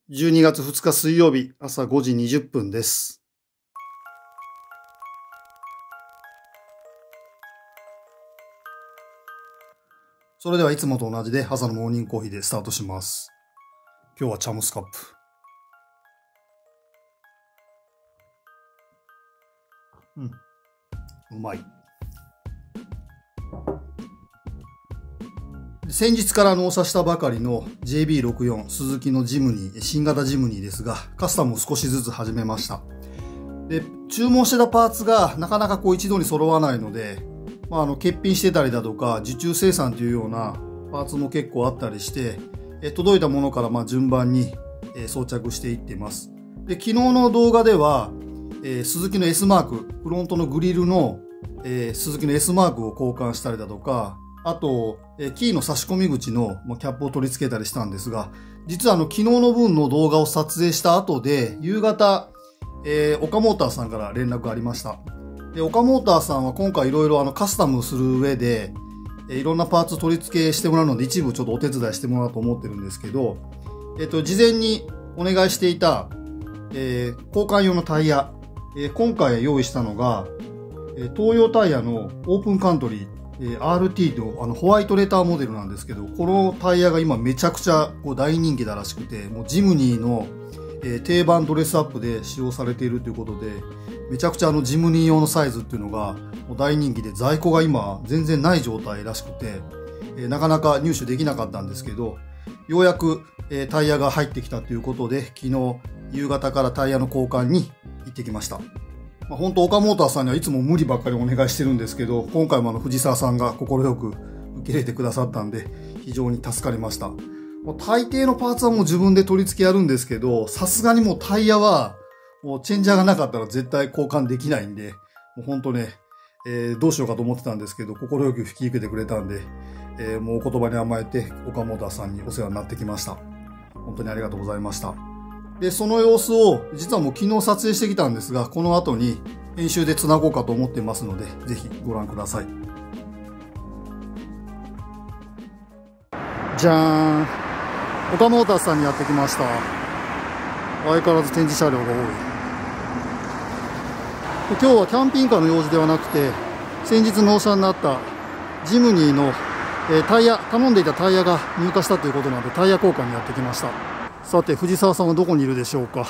12月2日水曜日朝5時20分です。それではいつもと同じで朝のモーニングコーヒーでスタートします。今日はチャムスカップ。うまい。先日から納車したばかりの JB64 スズキのジムニー、新型ジムニーですが、カスタムを少しずつ始めました。で、注文してたパーツがなかなか一度に揃わないので、欠品してたりだとか、受注生産というようなパーツも結構あったりして、届いたものから順番に装着していっています。で、昨日の動画では、スズキの S マーク、フロントのグリルの、スズキの S マークを交換したりだとか、あと、キーの差し込み口のキャップを取り付けたりしたんですが、実は昨日の分の動画を撮影した後で、夕方、岡モーターさんから連絡がありました。で、岡モーターさんは今回いろいろカスタムする上で、いろんなパーツ取り付けしてもらうので一部ちょっとお手伝いしてもらおうと思ってるんですけど、事前にお願いしていた、交換用のタイヤ、今回用意したのが、東洋タイヤのオープンカントリー、RT のホワイトレターモデルなんですけど、このタイヤが今めちゃくちゃ大人気だらしくて、もうジムニーの、定番ドレスアップで使用されているということで、めちゃくちゃジムニー用のサイズっていうのがもう大人気で、在庫が今全然ない状態らしくて、なかなか入手できなかったんですけど、ようやく、タイヤが入ってきたということで、昨日夕方からタイヤの交換に行ってきました。本当岡モーターさんにはいつも無理ばっかりお願いしてるんですけど、今回も藤沢さんが快く受け入れてくださったんで、非常に助かりました。もう大抵のパーツはもう自分で取り付けやるんですけど、さすがにもうタイヤは、もうチェンジャーがなかったら絶対交換できないんで、もう本当ね、どうしようかと思ってたんですけど、快く引き受けてくれたんで、もうお言葉に甘えて岡モーターさんにお世話になってきました。本当にありがとうございました。で、その様子を実はもう昨日撮影してきたんですが、この後に編集で繋ごうかと思ってますので、ぜひご覧ください。じゃーん。岡モーターさんにやってきました。相変わらず展示車両が多い。今日はキャンピングカーの用事ではなくて、先日納車になったジムニーのタイヤ、頼んでいたタイヤが入荷したということなので、タイヤ交換にやってきました。さて、藤沢さんはどこにいるでしょうか。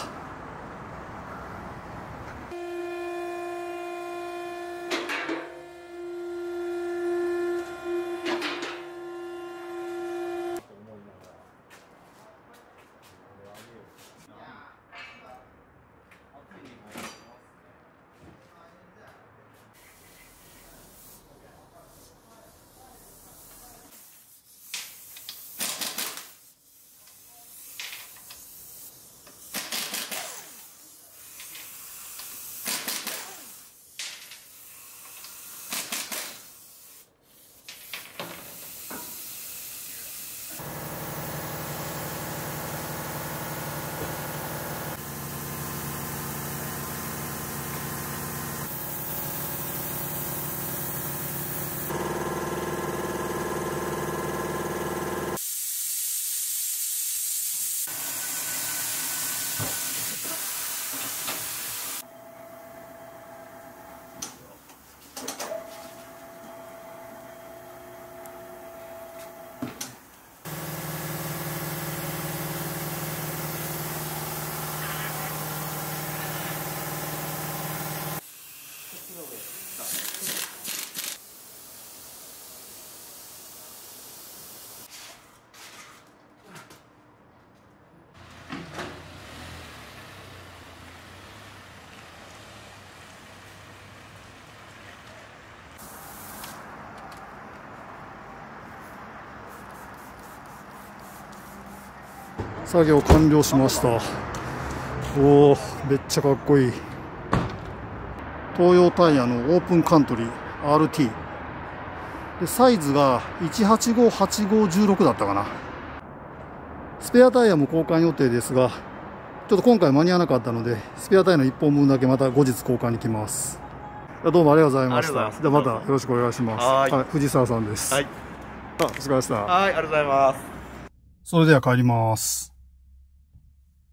作業完了しました。おー、めっちゃかっこいい。東洋タイヤのオープンカントリー RT で、サイズが1858516だったかな。スペアタイヤも交換予定ですが、ちょっと今回間に合わなかったので、スペアタイヤの1本分だけまた後日交換に来ます。どうもありがとうございました。じゃあまたよろしくお願いします。はい、藤沢さんです。はい。お疲れ様でした。 はい、ありがとうございます。 それでは帰ります。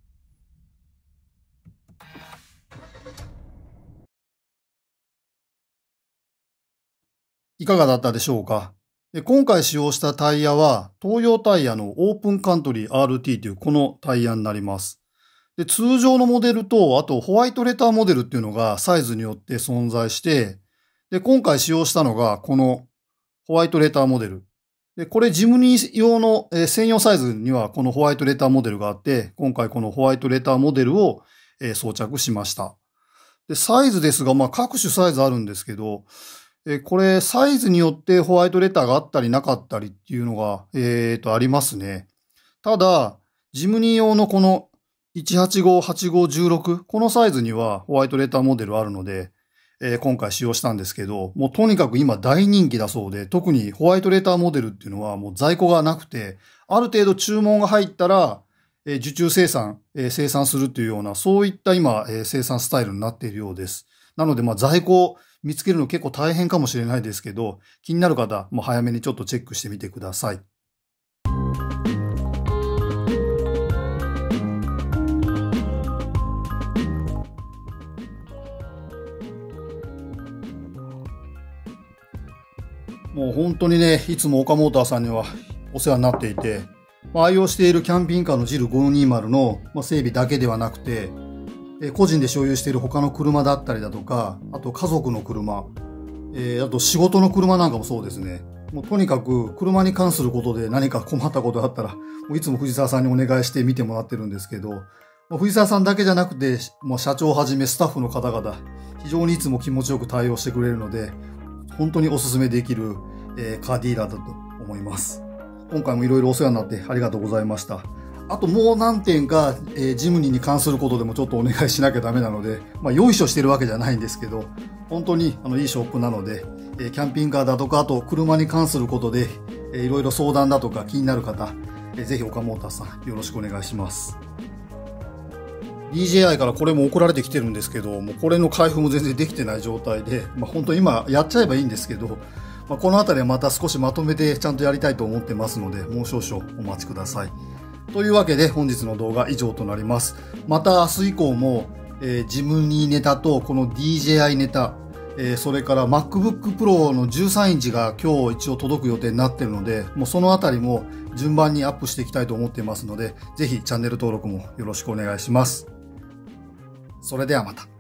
いかがだったでしょうか。で、今回使用したタイヤは、東洋タイヤのオープンカントリー RT というこのタイヤになります。で、通常のモデルと、あとホワイトレターモデルっていうのがサイズによって存在して、で、今回使用したのがこのホワイトレターモデル。で、これジムニー用の専用サイズにはこのホワイトレターモデルがあって、今回このホワイトレターモデルを装着しました。で、サイズですが、各種サイズあるんですけど、これサイズによってホワイトレターがあったりなかったりっていうのが、ありますね。ただ、ジムニー用のこの185-8516、このサイズにはホワイトレターモデルあるので、今回使用したんですけど、もうとにかく今大人気だそうで、特にホワイトレターモデルっていうのはもう在庫がなくて、ある程度注文が入ったら、受注生産するというような、そういった今、生産スタイルになっているようです。なので、在庫を見つけるの結構大変かもしれないですけど、気になる方、もう早めにちょっとチェックしてみてください。もう本当にね、いつも岡モーターさんにはお世話になっていて、愛用しているキャンピングカーのジル520の整備だけではなくて、個人で所有している他の車だったりだとか、あと家族の車、あと仕事の車なんかもそうですね。もうとにかく車に関することで何か困ったことがあったら、もういつも藤沢さんにお願いして見てもらってるんですけど、藤沢さんだけじゃなくて、社長をはじめスタッフの方々、非常にいつも気持ちよく対応してくれるので、本当にお勧めできる、カーディーラーだと思います。今回もいろいろお世話になってありがとうございました。あともう何点か、ジムニーに関することでもちょっとお願いしなきゃダメなので、よいしょしてるわけじゃないんですけど、本当にいいショップなので、キャンピングカーだとか、あと車に関することで、いろいろ相談だとか気になる方、ぜひ岡モーターさんよろしくお願いします。DJI からこれも送られてきてるんですけど、もうこれの開封も全然できてない状態で、本当今やっちゃえばいいんですけど、このあたりはまた少しまとめてちゃんとやりたいと思ってますので、もう少々お待ちください。というわけで本日の動画以上となります。また明日以降も、ジムニーネタとこの DJI ネタ、それから MacBook Pro の13インチが今日一応届く予定になっているので、もうそのあたりも順番にアップしていきたいと思っていますので、ぜひチャンネル登録もよろしくお願いします。それではまた。